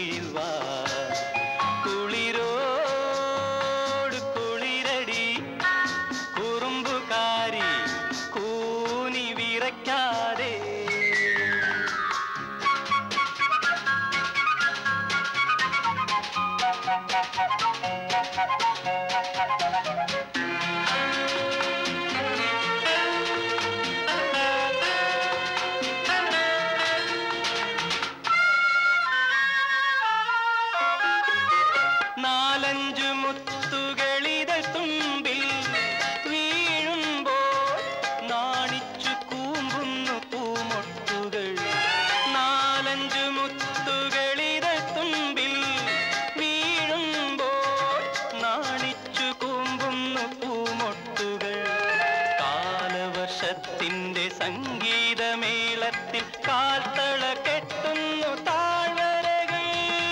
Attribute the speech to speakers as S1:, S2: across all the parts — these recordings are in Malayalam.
S1: കുടക്കീഴിൽ വാ കുളിരോട് കുളിരടി കുറുമ്പുകാരി കൂനി വിറയ്ക്കാതെ നാലഞ്ചു മുത്തുകളിതൾ തുമ്പിൽ വീഴുമ്പോൾ നാണിച്ചു കൂമ്പുന്നു പൂമൊട്ടുകൾ നാലഞ്ചു മുത്തുകളിതൾ തുമ്പിൽ വീഴുമ്പോൾ നാണിച്ചു കൂമ്പുന്നു പൂമൊട്ടുകൾ കാലവർഷത്തിന്റെ സംഗീതമേളത്തിൽ കാൽത്തള കെട്ടുന്നു താഴ്വരകൾ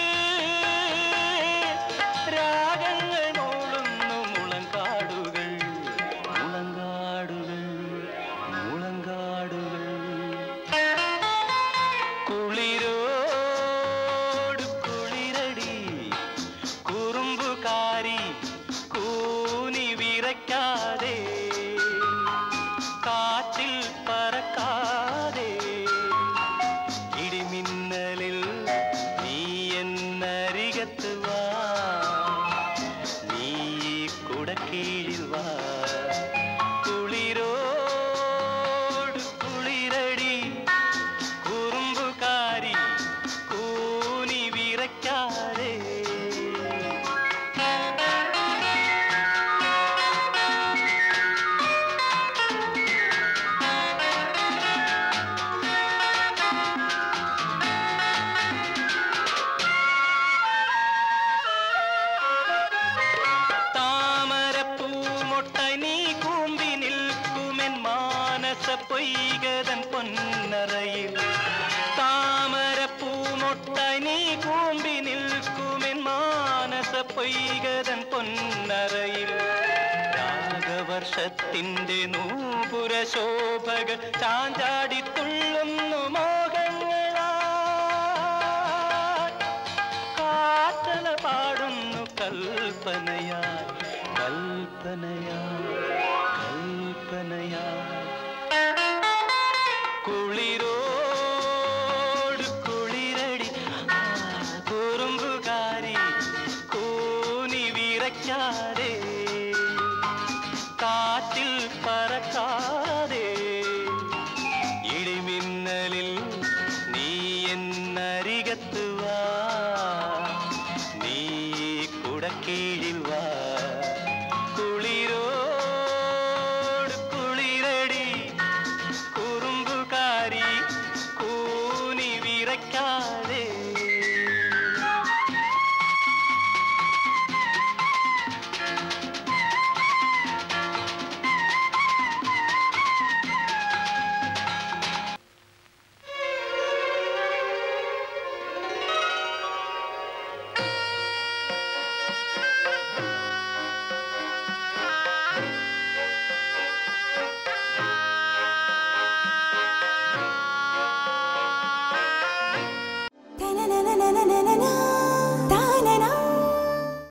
S1: രാഗങ്ങൾ മൂളുന്നു മുളങ്കാടുകൾ മുളങ്കാടുകൾ മുളങ്കാടുകൾ കുളിരോട് കുളിരടി കുറുമ്പുകാരി കൂനി വിറയ്ക്കാതെ കാറ്റിൽ പറക്കാതെ ഇടിമിന്നലിൽ നീ എന്നരികത്ത് വാ നീ കുടക്കീഴിൽ വാ കുളിരോട് കുളിരടി കുറുമ്പുകാരി കൂനി വിറയ്ക്കാതെ പൊയ്കതൻ പൊന്നറയിൽ താമരപ്പൂമൊട്ടായി നീ കൂമ്പി നിൽക്കുമെൻ മാനസ പൊയ്കതൻ പൊന്നറയിൽ രാഗവർഷത്തിന്റെ നൂപുര ശോഭകൾ ചാഞ്ചാടി തുള്ളുന്നു മോഹങ്ങളാ കാറ്റല പാടുന്നു കൽപ്പനയാ കൽപ്പനയാ കൽപ്പനയാ കുളിരോട് കുളിരടി കുറുമ്പുകാരി കൂനി വിറയ്ക്കാതെ കാറ്റിൽ പറക്കാതെ ഇടിമിന്നലിൽ നീ എന്നരികത്ത് വാ നീ കുടക്കീഴിൽ